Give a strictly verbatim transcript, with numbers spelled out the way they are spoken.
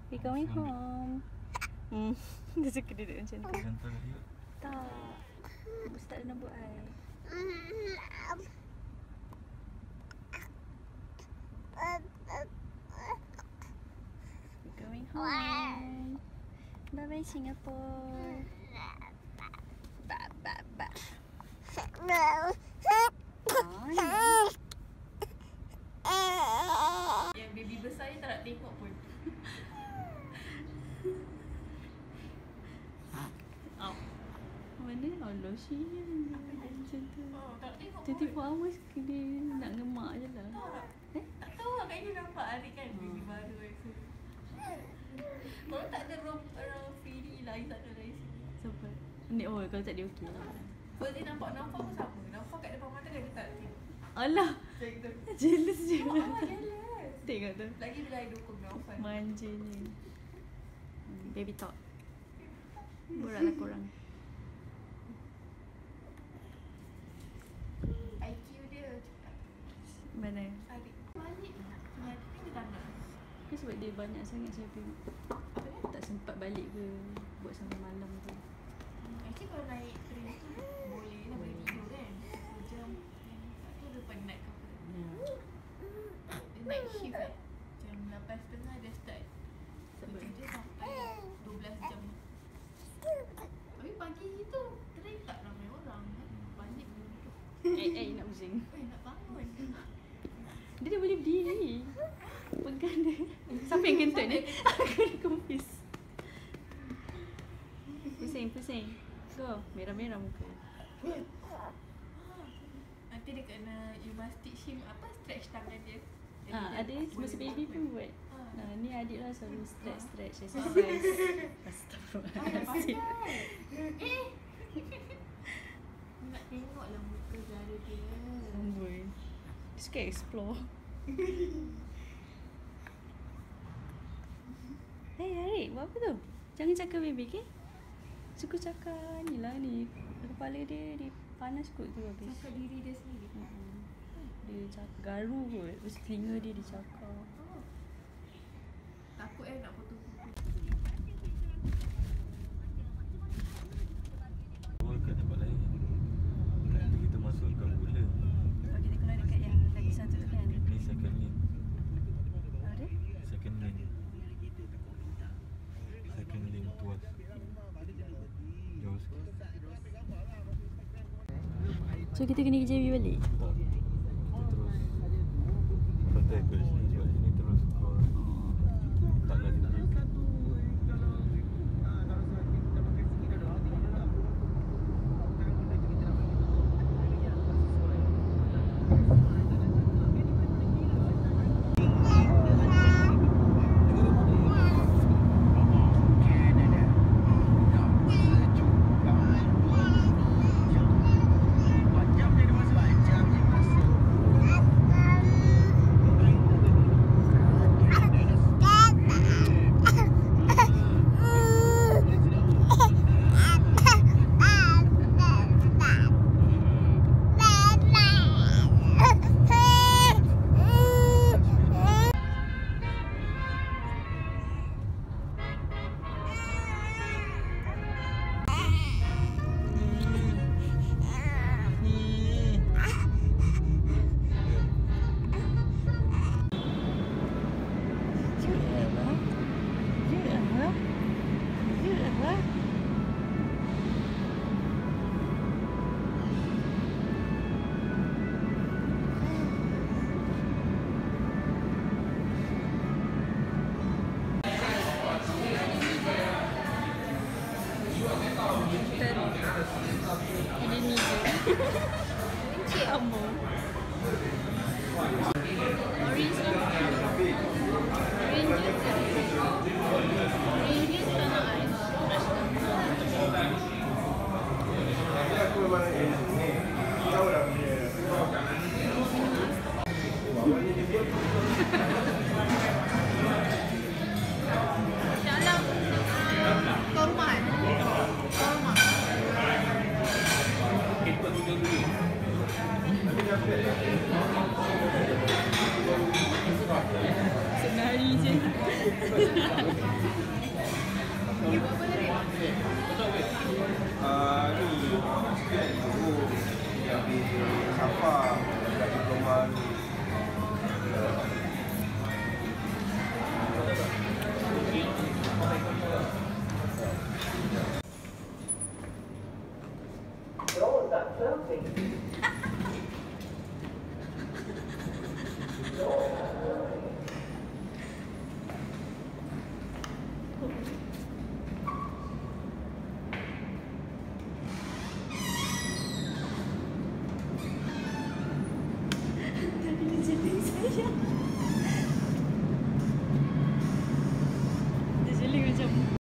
We going home. Hmm, dia suka duduk macam tu. Jantar dia. Tak. Ustaz nak buat air. We going home. Bye bye Singapore. Ba ba ba. Yang baby besar ni tak nak tengok pun. Oh. Mana Allah sian. Macam tu. Oh, tak nak tengok pun. twenty-four hours dia nak ngemak je lah. Tak, tak tahu lah kat ni nampak Arik kan baby baru rasa. Kalau tak ada orang orang Firi lah di sana dari sini. Sampai. Ni oh kalau tak dia okey lah. Kalau dia nampak Naufal pun sama. Naufal kat depan mata kan dia tak nak tengok. Alah. Macam tu. Jealous je. Oh, ah, jealous. Tengok tu. Lagi bila I dukung Naufal. Manjanya. Hmm, baby talk. Boraklah korang. I Q dia cakap. Mana? Adik balik lah. Tapi dia tak nak. Kan sebab dia banyak sangat shopping. Apa dia? Tak sempat balik ke buat sampai malam tu. Actually kalau naik train tu boleh lah boleh tidur kan. Satu jam. Tak tahu dia penat ke apa. Ya. Dia night shift kan. Jam lapan tiga puluh dia start. Sebab Kerja sampai dua belas jam. Tapi pagi tu train tak ramai orang kan. Banyak duduk. Eh eh nak pusing. Eh nak bangun. Dia dah boleh berdiri. Pegang dia. Siapa yang kentut ni? Aku dah confuse. Pusing, pusing. Go. Merah-merah muka. Nanti dia kena, you must teach him apa, stretch tangan dia. Jadi Ah, dia ada boleh masa baby pun movement. buat. Ah. Nah, ni adik lah selalu stretch stretch exercise. Ah, Astagfirullahaladzim. pandai. Eh. Nak tengok lah muka Zara dia. Amboi. Dia suka explore. Hey Arik, buat apa tu? Jangan cakap baby, okay? Suka cakap ni lah ni. Kepala dia, dia panas kot tu habis. Cakap diri dia sendiri. Mm-mm. Dia cakap garu kot. Lepas telinga dia dia cakap. Oh. Takut eh nak potong kuku. Keluar kat tempat lain. Nanti kita masukkan gula. Oh, kita keluar dekat yang lagi satu tu kan? Ni second lane. Ada? Second lane. Second lane tuas. Jauh sikit. So kita kena kerja J B balik? Tak. Kita terus pantai ke sini. Sebab sini terus keluar. Tak lari lagi. Jam dia masuk jam Taufik.